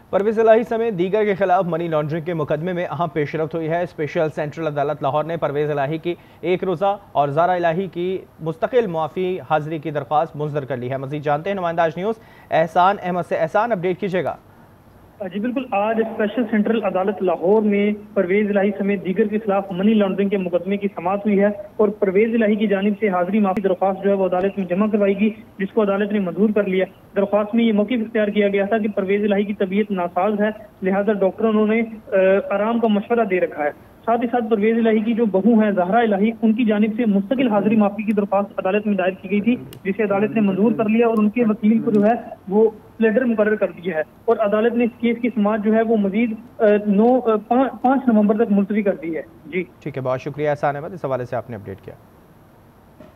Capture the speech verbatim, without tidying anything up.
परवेज इलाही समेत दीगर के खिलाफ मनी लॉन्ड्रिंग के मुकदमे में अहम पेशरफ्त हुई है। स्पेशल सेंट्रल अदालत लाहौर ने परवेज इलाही की एक रोज़ा और ज़ारा इलाही की मुस्तकिल मुआफ़ी हाजिरी की दरख्वास्त मुंजर कर ली है। मज़ीद जानते हैं नुमाइंदा आज न्यूज़ एहसान अहमद से। एहसान, अपडेट कीजिएगा। जी बिल्कुल, आज स्पेशल सेंट्रल अदालत लाहौर में परवेज इलाही समेत दीगर के खिलाफ मनी लॉन्ड्रिंग के मुकदमे की समाअत हुई है और परवेज इलाही की जानिब से हाजिरी माफी दरख्वास्त जो है वो अदालत में जमा करवाएगी, जिसको अदालत ने मंजूर कर लिया। दरख्वास्त में ये मौक़िफ़ इख्तियार किया गया था कि परवेज इलाही की तबीयत नासाज है, लिहाजा डॉक्टर उन्होंने आराम का मशवरा दे रखा है। साथ ही साथ परवेज इलाही की जो बहू हैं ज़हरा इलाही, उनकी जानिब से मुस्तकिल हाजिरी माफी की दरख्वास्त अदालत में दायर की गई थी, जिसे अदालत ने मंजूर कर लिया और उनके वकील को जो है वो प्लेडर मुकर्रर कर दिया है और अदालत ने इस केस की समाअत जो है वो मजीद नौ पाँच नवंबर तक मुलतवी कर दी है। जी ठीक है, बहुत शुक्रिया एहसान अहमद, इस हवाले से आपने अपडेट किया।